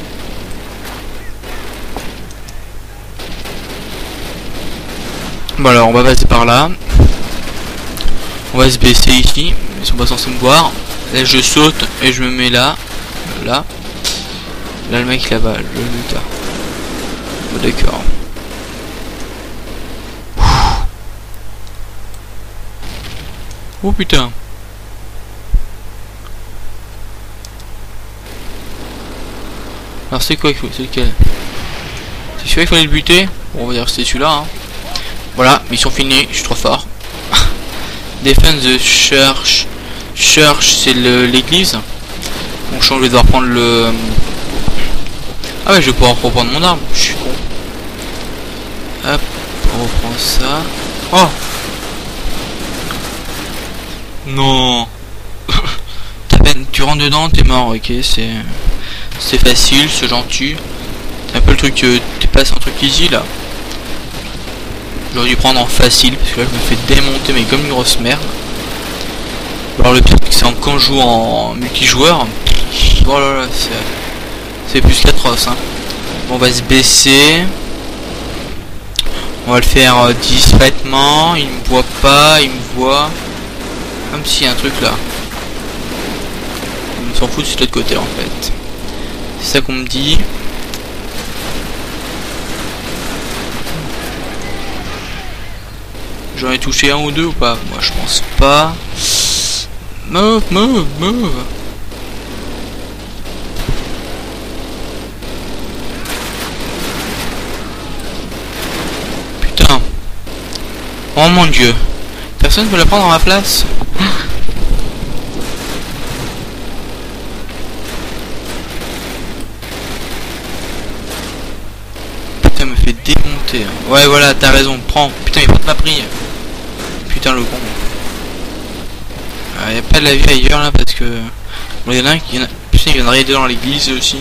Bon alors, on va passer par là. On va se baisser ici, ils sont pas censés me voir. Là je saute et je me mets là. Là. Là le mec là-bas, le luta. Oh, d'accord. Oh putain. Alors c'est quoi qu'il faut? C'est lequel? C'est celui-là qu'il fallait le buter? Bon, on va dire que c'est celui-là. Hein. Voilà, mission finie, je suis trop fort. Defend the church. Church, c'est l'église. Bon, je vais devoir prendre le... Ah ouais, je vais pouvoir reprendre mon arme. Je suis con. Hop, on reprend ça. Oh non. Tu rentres dedans, t'es mort, ok, c'est... C'est facile, c'est gentil. C'est un peu le truc que tu passes un truc easy là. J'aurais dû prendre en facile parce que là je me fais démonter mais comme une grosse merde. Alors le truc c'est quand je joue en multijoueur, Oh là là, c'est plus qu'atroce, hein. Bon, on va se baisser. On va le faire euh, discrètement. Il me voit pas, il me voit. Comme s'il y a un truc là. On s'en fout, c'est de l'autre côté en fait. C'est ça qu'on me dit. J'en ai touché un ou deux ou pas? Moi je pense pas. Move, move, move. Putain. Oh mon dieu. Personne veut la prendre à ma place. Putain, me fait démonter. Ouais, voilà, t'as raison. Prends. Putain, il prend pas pris. Putain, le con. Il n'y a pas de la vie ailleurs là parce que. Bon, il y en a un qui. Y en a... Putain, il y en a deux dans l'église aussi.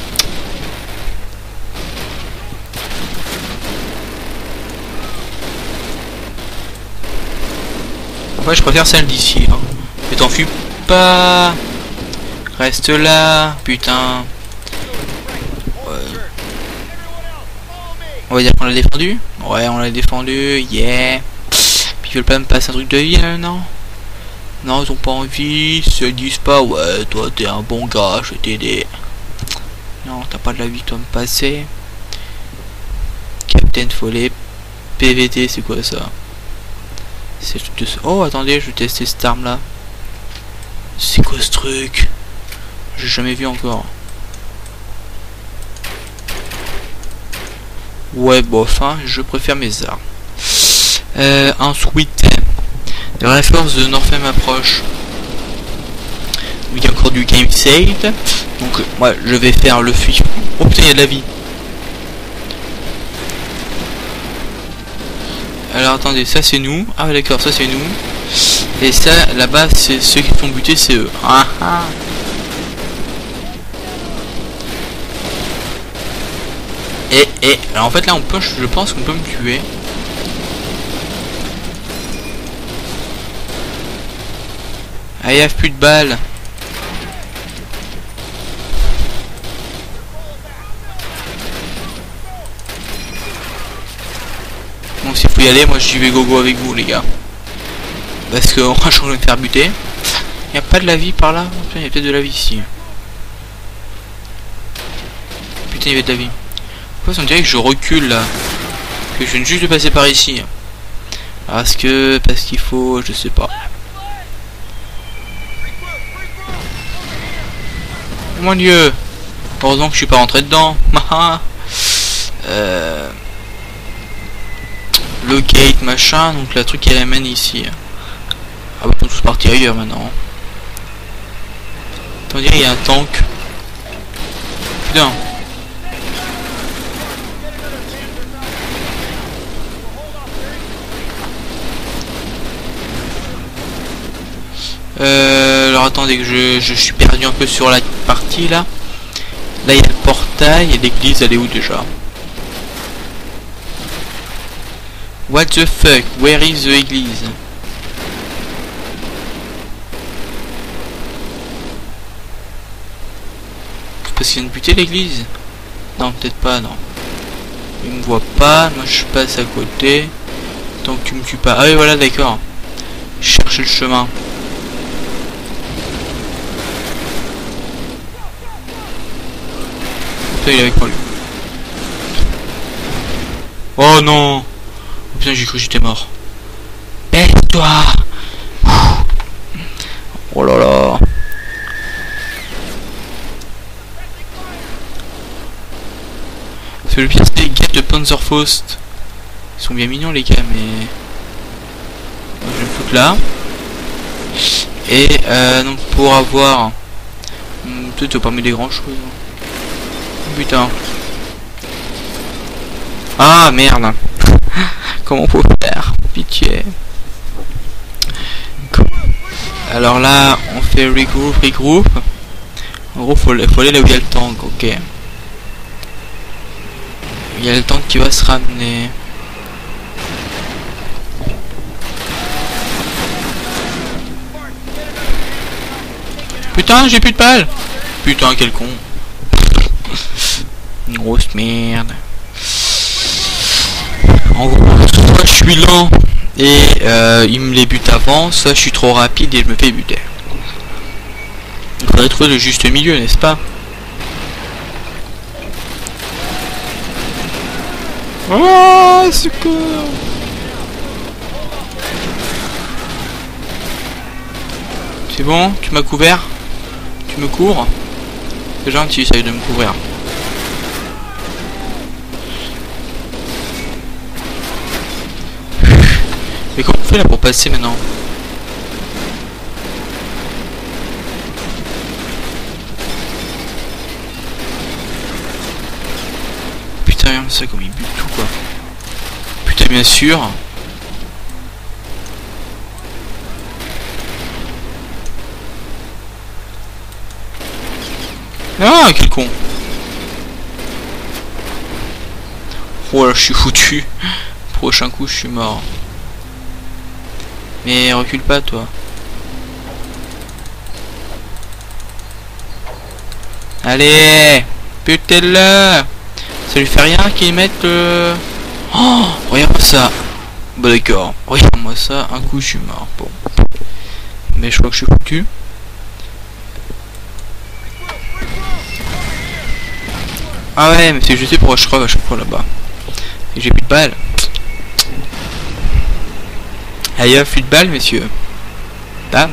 Ouais, je préfère celle d'ici. Hein. Mais t'enfuis pas. Reste là. Putain. Ouais. On va dire qu'on l'a défendu. Ouais, on l'a défendu. Yeah. Puis ils veulent pas me passer un truc de vie là, non? Non, ils ont pas envie. Ils se disent pas, ouais, toi t'es un bon gars, je vais t'aider. Non, t'as pas de la vie toi me passer. Captain Follet. P V T, c'est quoi ça? C'est de... Oh, attendez, je vais tester cette arme là. C'est quoi ce truc? J'ai jamais vu encore. Ouais, bof, hein, je préfère mes armes. Euh, ensuite, the Reforce de Northam approche. Il y a encore du game saved. Donc, moi, je vais faire le fuit. Oh putain, il y a de la vie. Alors attendez, ça c'est nous. Ah d'accord, ça c'est nous. Et ça là-bas c'est ceux qui font buter, c'est eux. Ah ah. Et et alors en fait là on peut, je pense qu'on peut me tuer. Ah il y a plus de balles. Donc s'il faut y aller, moi j'y vais gogo avec vous les gars. Parce que moi je vais me faire buter. Il n'y a pas de la vie par là. Putain, il y a peut-être de la vie ici. Putain, il y avait de la vie. Pourquoi on dirait que je recule là? Que je viens juste de passer par ici. Parce que... Parce qu'il faut... Je sais pas. Oh mon dieu. Heureusement que je suis pas rentré dedans. euh... Le gate machin, donc la truc qui amène ici. Ah bah on peut tous partir ailleurs maintenant. Attendez, il y a un tank. Putain. Euh, alors attendez que je, je suis perdu un peu sur la partie là. Là il y a le portail et l'église, elle est où déjà? What the fuck? Where is the église? Parce qu'il vient de buter l'église? Non, peut-être pas, non. Il me voit pas, moi je passe à côté. Tant que tu me tues pas. Ah oui, voilà, d'accord. Chercher le chemin. Putain, il est avec moi lui. Oh non! Putain, j'ai cru que j'étais mort. Baisse-toi! Oh là là! C'est le pire, c'est les gars de Panzerfaust. Ils sont bien mignons les gars, mais... Je vais me foutre là. Et euh, donc pour avoir... Peut-être ça pas mis des grands choses. Putain. Ah merde. Comment on peut faire? Pitié. Alors là, on fait regroup, regroup. En gros, faut, faut aller là où il y a le tank, ok. Il y a le tank qui va se ramener. Putain, j'ai plus de balles. Putain, quel con. Une grosse merde. En gros, soit je suis lent et euh, il me les bute avant, soit je suis trop rapide et je me fais buter. Il faudrait trouver le juste milieu, n'est-ce pas? Oh, secours! C'est bon? Tu m'as couvert? Tu me couvres? C'est gentil, essaye de me couvrir. Mais comment on fait là pour passer maintenant? Putain, regarde ça comme il bute tout quoi. Putain, bien sûr. Ah, quel con. Oh là, je suis foutu. Prochain coup, je suis mort. Mais recule pas, toi. Allez, butez-le. Ça lui fait rien qu'il mette le... Oh, regarde-moi ça. Bon d'accord, regarde-moi ça. Un coup, je suis mort. Bon. Mais je crois que je suis foutu. Ah ouais, mais c'est je sais pourquoi je creve à chaque fois là-bas. Et j'ai plus de balles. Allez hop, plus de balles, messieurs. Bam.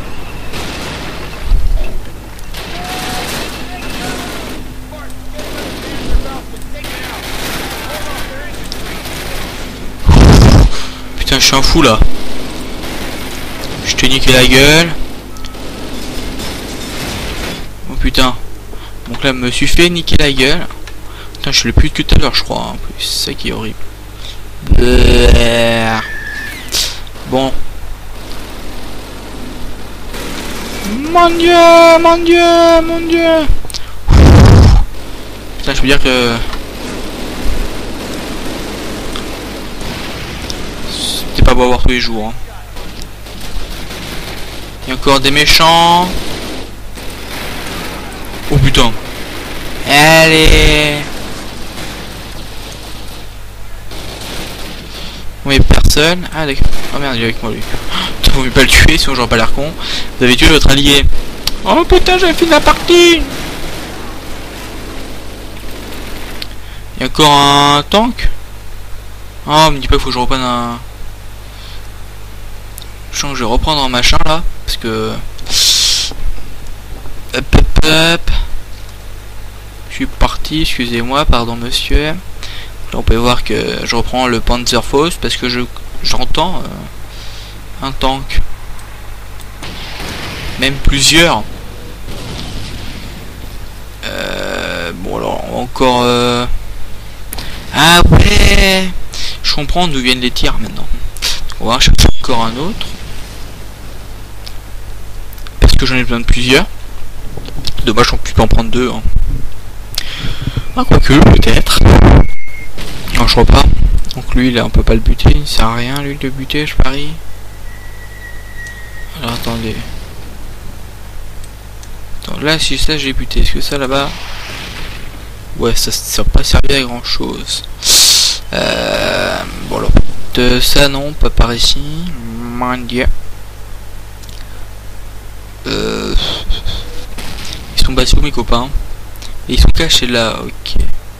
Putain, je suis un fou là. Je te niqué la gueule. Oh putain. Donc là, je me suis fait niquer la gueule. Putain, je suis le plus que tout à l'heure, je crois. En plus, c'est ça qui est horrible. Bleh. Bon. Mon dieu, mon dieu, mon dieu. Putain, je veux dire que... c'était pas beau à voir tous les jours. Hein. Il y a encore des méchants. Oh putain. Allez. Oui, personne. Ah d'accord. Oh merde, il est avec moi lui. Putain, faut mieux pas le tuer, sinon j'aurais pas l'air con. Vous avez tué votre allié. Oh putain, j'ai fini la partie. Il y a encore un tank. Oh, me dis pas qu'il faut que je reprenne un... Je sens que je vais reprendre un machin là. Parce que... Hop hop hop. Je suis parti, excusez-moi, pardon monsieur. Là on peut voir que je reprends le Panzerfaust parce que je j'entends euh, un tank. Même plusieurs. Euh, bon alors encore... Euh... Ah ouais. Je comprends d'où viennent les tirs maintenant. On va en chercher encore un autre. Parce que j'en ai besoin de plusieurs. Dommage qu'on puisse en prendre deux. Hein. Ah, quoique, peut-être. Non, je crois pas. Donc lui, là, on peut pas le buter. Il sert à rien, lui, de le buter, je parie. Alors, attendez. Attends, là, si ça, j'ai buté. Est-ce que ça, là-bas... Ouais, ça ça n'a pas servi à grand-chose. Euh... Bon, alors... De ça, non, pas par ici. Mon dieu. Euh... Ils sont basés où, mes copains? Et ils sont cachés là, ok.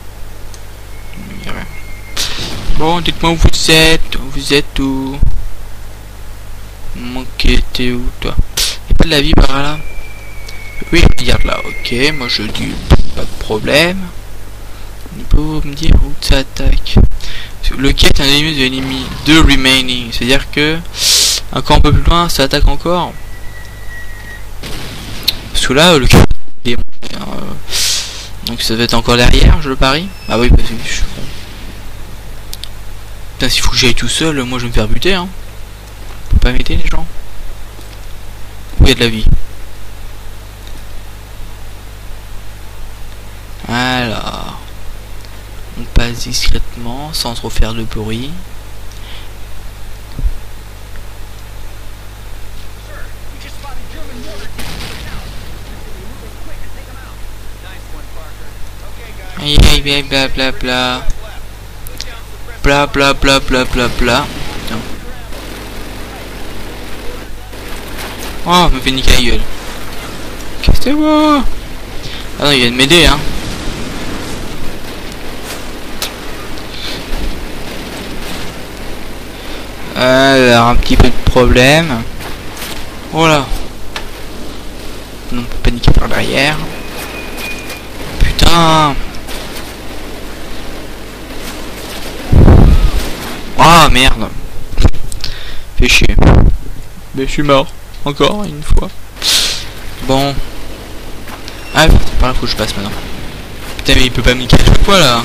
Bon, dites-moi où vous êtes. Vous êtes où? Ok, t'es où toi? Y'a pas de la vie par là? Oui, regarde là, ok. Moi je dis pas de problème. Vous pouvez me dire où ça attaque? Le quai est un ennemi de l'ennemi. De remaining. C'est-à-dire que encore un peu plus loin, ça attaque encore. Parce que là, le quai est... Donc ça doit être encore derrière, je le parie. Ah oui, parce que je suis con. Putain, s'il faut que j'aille tout seul, moi je vais me faire buter, hein. Faut pas m'aider les gens. Où il y a de la vie. Alors, on passe discrètement, sans trop faire de bruit. bla bla bla bla. Bla bla bla bla bla bla. Oh, me fait niquer la gueule. Qu'est-ce que c'est moi? Ah non, il vient de m'aider, hein. Alors, un petit peu de problème. Voilà. Non, on peut paniquer par derrière. Putain. Ah merde. Fais chier. Mais je suis mort. Encore une fois. Bon. Ah, c'est par là faut que je passe maintenant. Putain, mais il peut pas me niquer à chaque fois là.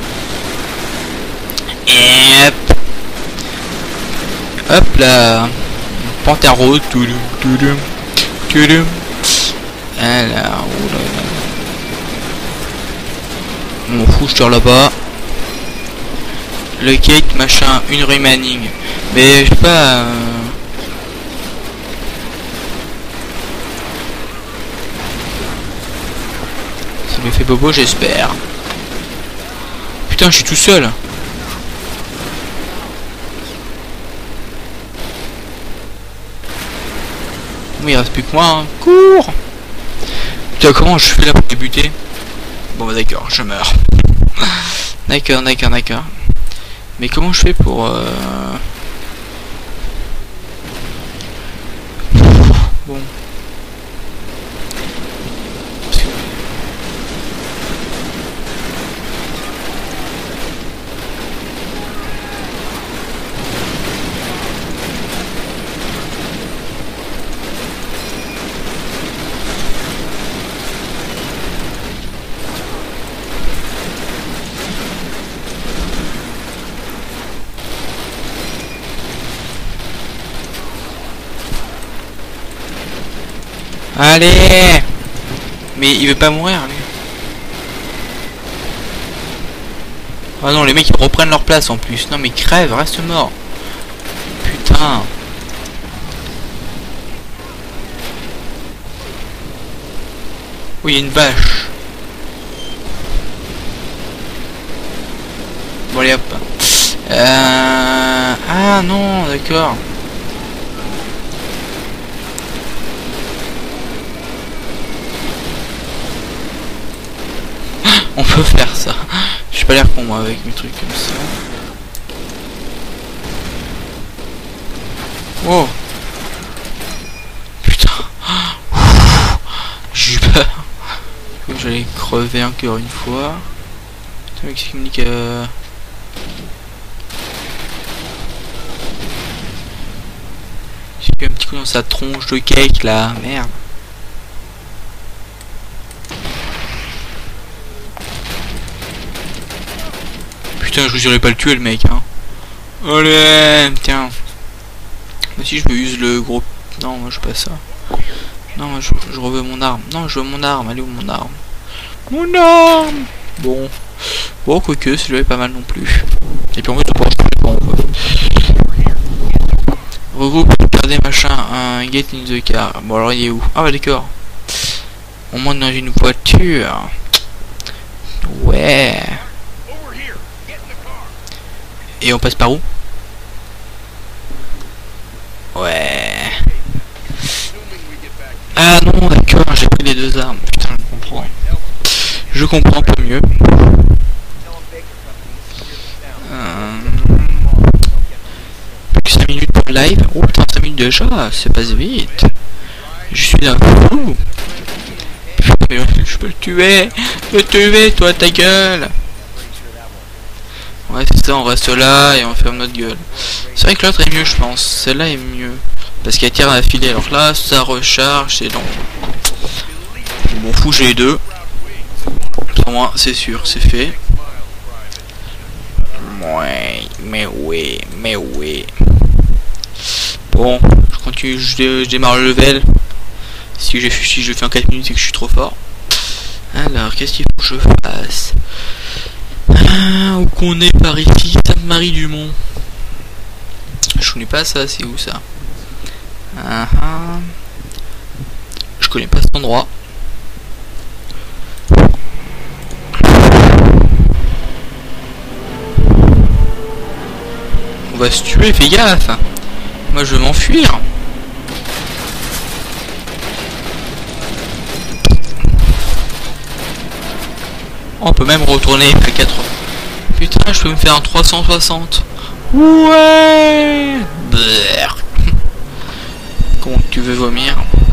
Et hop. Hop là. Panthère rose. Toudoum, toudoum, toudoum. Alors, oulala. Mon fou, je tire là-bas. Le gate, machin, une remaining. Mais je sais pas. Euh... Ça me fait bobo, j'espère. Putain, je suis tout seul. Oui, il reste plus que moi. Hein. Cours. Putain, comment je fais là pour débuter? Bon, bah d'accord, je meurs. D'accord, d'accord, d'accord. Mais comment je fais pour... Euh... Bon. Allez. Mais il veut pas mourir lui. Ah non, les mecs ils reprennent leur place en plus. Non mais crève, reste mort. Putain. Oui, il y a une vache. Bon allez hop. Euh... Ah non, d'accord. On peut faire ça. J'ai pas l'air con moi avec mes trucs comme ça. Oh. Putain. J'ai eu peur. J'allais crever encore une fois. Putain, mec, c'est qui me dit que... J'ai eu un petit coup dans sa tronche de cake là. Merde. Putain, je vous dirais pas le tuer le mec, hein. Allez, tiens. Moi si je me use le gros... Non, moi je veux pas ça. Non, moi je, je reveux mon arme. Non, je veux mon arme. Allez où mon arme? Mon arme. Bon. Bon, quoique, celui-là est pas mal non plus. Et puis en fait, on peut bon, regroupe, regardez machin, un get in the car. Bon alors il est où? Ah bah d'accord. On monte dans une voiture. Ouais. Et on passe par où? Ouais. Ah non, d'accord, j'ai pris les deux armes. Putain, je comprends. Je comprends un peu mieux. Euh... Plus que cinq minutes pour le live. Oh putain, cinq minutes déjà, c'est passe vite. Je suis là. Ouh. Mais je peux le tuer. Je peux le tuer, toi, ta gueule. Ouais, c'est ça, on reste là et on ferme notre gueule. C'est vrai que l'autre est mieux, je pense. Celle-là est mieux. Parce qu'elle tire à la filée. Alors là, ça recharge, c'est long. Bon, fou, j'ai les deux. Pour moi, c'est sûr, c'est fait. Ouais, mais oui, mais oui. Bon, je continue, je, dé je démarre le level. Si, si je fais en quatre minutes, c'est que je suis trop fort. Alors, qu'est-ce qu'il faut que je fasse? Ah, où qu'on est par ici, Sainte-Marie-du-Mont. Je connais pas ça, c'est où ça? Ah, ah. Je connais pas cet endroit. On va se tuer, fais gaffe. Moi je veux m'enfuir. On peut même retourner à quatre. Putain, je peux me faire un trois cent soixante. Ouais. Brrr. Comment tu veux vomir?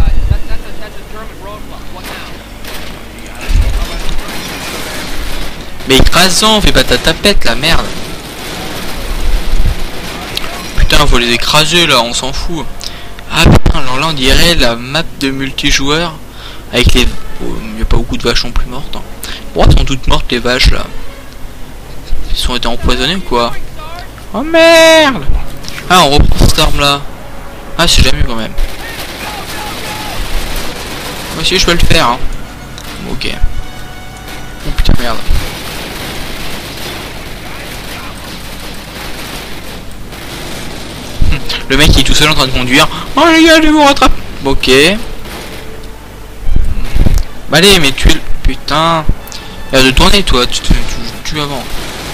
Mais écrasant, fais pas ta tapette, la merde. Putain, faut les écraser là, on s'en fout. Ah putain, alors là on dirait la map de multijoueur avec les... Oh, il n'y a pas beaucoup de vaches non plus mortes. Hein. Bon, elles sont toutes mortes les vaches là. Ils ont été empoisonnés ou quoi? Oh merde. Ah, on reprend cette arme là. Ah, c'est jamais quand même. Moi aussi je peux le faire hein. Ok. Oh putain merde. Le mec qui est tout seul en train de conduire. Oh les gars, je vais vous rattraper. Ok. Bah allez, mais tu... Putain. Il a de tourner toi, tu te tu, tu avant.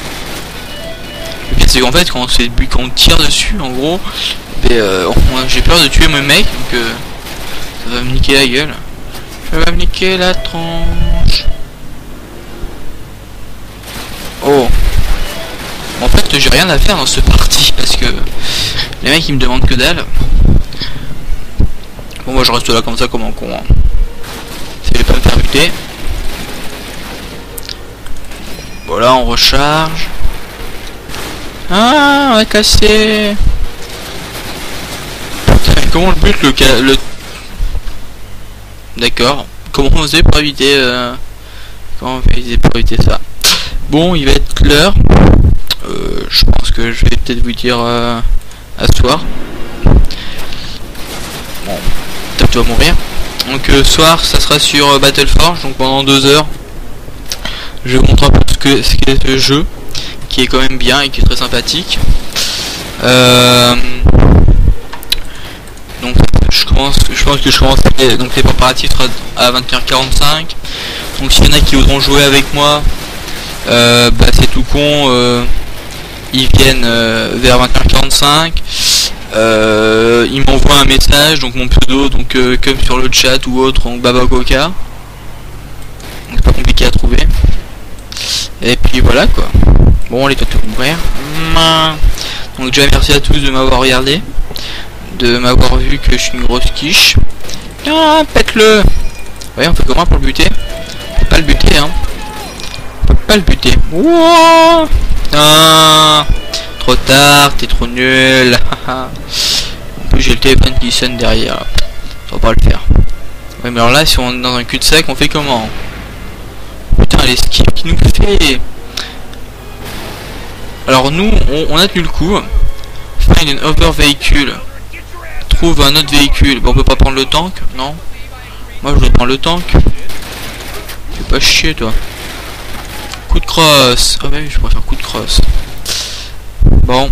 Le pire c'est qu'en fait quand, quand on tire dessus en gros, euh, j'ai peur de tuer mon mec, donc euh, ça va me niquer la gueule. Ça va me niquer la tronche. Oh. En fait j'ai rien à faire dans ce parti parce que les mecs ils me demandent que dalle. Bon moi je reste là comme ça comme un con hein. Ça va pas me faire buter. Voilà on recharge. Ah on a cassé. Putain, comment le but le, le... D'accord. Comment on faisait pour éviter euh... Comment on faisait pour éviter ça? Bon il va être l'heure. Euh, je pense que je vais peut-être vous dire euh, à ce soir. Bon, peut-être tu vas mourir. Donc euh, soir, ça sera sur euh, Battleforge, donc pendant deux heures. Je vous montre un peu ce que c'est ce jeu, qui est quand même bien et qui est très sympathique. Euh, donc je commence, je pense que je commence. Donc les préparatifs sera à vingt et une heures quarante-cinq. Donc s'il y en a qui voudront jouer avec moi, euh, bah c'est tout con. Euh, ils viennent euh, vers vingt et une heures quarante-cinq. Euh, ils m'envoient un message, donc mon pseudo, donc euh, comme sur le chat ou autre, donc Baba Coca. C'est pas compliqué à trouver. Et puis voilà quoi. Bon, allez, toi tu vas mourir. Donc déjà merci à tous de m'avoir regardé, de m'avoir vu que je suis une grosse quiche. Ah, pète-le. Ouais, on fait comment pour le buter? On peut pas le buter hein. On peut pas le buter. Wouah. Ah, trop tard, t'es trop nul. En plus j'ai le téléphone qui sonne derrière. Ça va pas le faire. Ouais mais alors là si on est dans un cul-de-sac on fait comment? Putain l'esquive qui nous fait. Alors nous on, on a tenu le coup. Find an other véhicule. Trouve un autre véhicule. Bon on peut pas prendre le tank, non? Moi je vais prendre le tank. Fais pas chier toi. Coup de crosse. Ah bah oui je pourrais faire coup de crosse. Bon.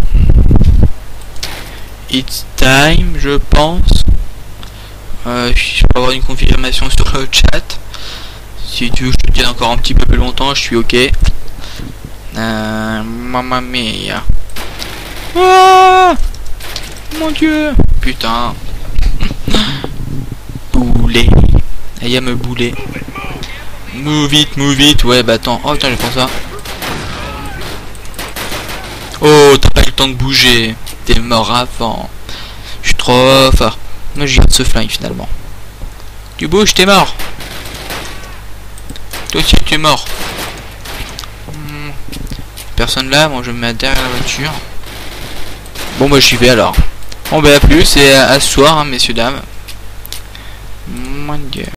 It's time je pense. Euh, je peux avoir une confirmation sur le chat. Si tu veux je te tienne encore un petit peu plus longtemps je suis ok. Euh, mamma mia. Ah, mon dieu. Putain. Boulet. Il y a me bouler. Move it, move it. Ouais bah attends. Oh putain j'ai pensé ça. Oh t'as pas eu le temps de bouger. T'es mort avant. Je suis trop fort. Moi je garde ce flingue finalement. Tu bouges t'es mort. Toi aussi tu es mort. Hmm. Personne là. Bon je me mets derrière la voiture. Bon bah j'y vais alors. Bon bah à plus et à, à ce soir hein, messieurs dames. Mon dieu.